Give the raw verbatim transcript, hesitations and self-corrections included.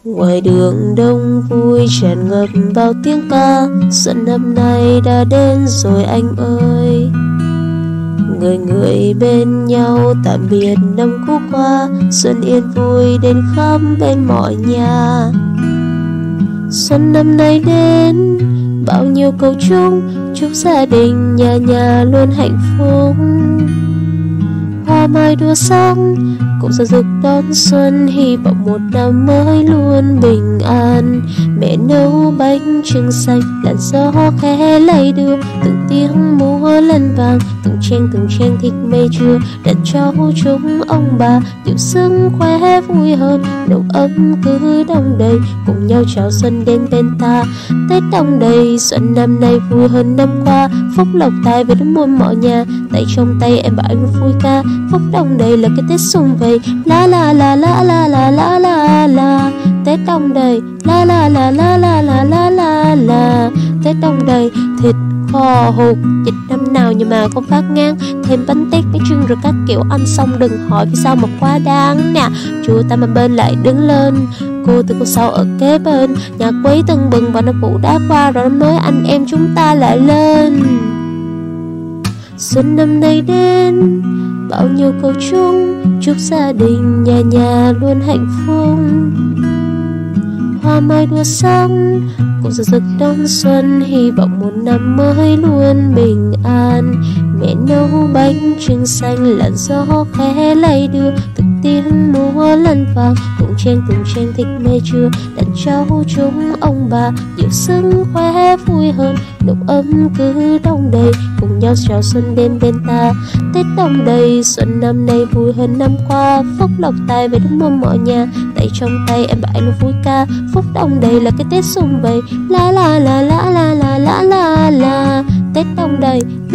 Ngoài đường đông vui tràn ngập bao tiếng ca, xuân năm nay đã đến rồi anh ơi. Người người bên nhau tạm biệt năm cũ qua, xuân yên vui đến khắp bên mọi nhà. Xuân năm nay đến, bao nhiêu câu chúc, chúc gia đình nhà nhà luôn hạnh phúc. Hoa mai đua sắc cũng rực rực đón xuân, hy vọng một năm mới luôn bình an. Mẹ nấu bánh trưng xanh, làn gió khẽ lay đưa, từng tiếng múa lân vàng, từng chen từng chen thịt mây trưa. Đặt cháu chúc ông bà tiểu sức khỏe vui hơn, nồng ấm cứ đông đầy, cùng nhau chào xuân đến bên ta. Tết đông đầy, xuân năm nay vui hơn năm qua, phúc lộc tài về đến muôn mọi nhà. Tay trong tay em bảo anh vui ca, phúc đông đầy là cái Tết sum vầy. La la la la la la la la la, Tết đông đầy. La la la la la la la la la, Tết đông đầy. Thịt kho hột dịch năm nào nhưng mà không phát ngang, thêm bánh tét bánh trưng rồi các kiểu, ăn xong đừng hỏi vì sao mà quá đáng nè. Chùa ta mà bên lại đứng lên, cô từ cô sau ở kế bên, nhà quấy tưng bừng và năm cũ đã qua rồi, năm mới anh em chúng ta lại lên. Xuân năm nay đến, bao nhiêu câu chúc, chúc gia đình nhà nhà luôn hạnh phúc. Hoa mai đua sắc cũng rực rực đón xuân, hy vọng một năm mới luôn bình an. Mẹ nấu bánh trưng xanh, làn gió khẽ lay đưa, từng tiếng múa lân vàng, cùng chen cùng chen thịt mê trưa. Đặt cháu chúc ông bà nhiều sức khỏe vui hơn, nồng ấm cứ đông đầy, cùng nhau chào xuân đến bên ta. Tết đông đầy, xuân năm nay vui hơn năm qua, phúc lộc tài về đến muôn mọi nhà. Tay trong tay em bảo anh vui ca, phúc đông đầy là cái Tết sum vầy. La la la la la la la la la, Tết đông đầy.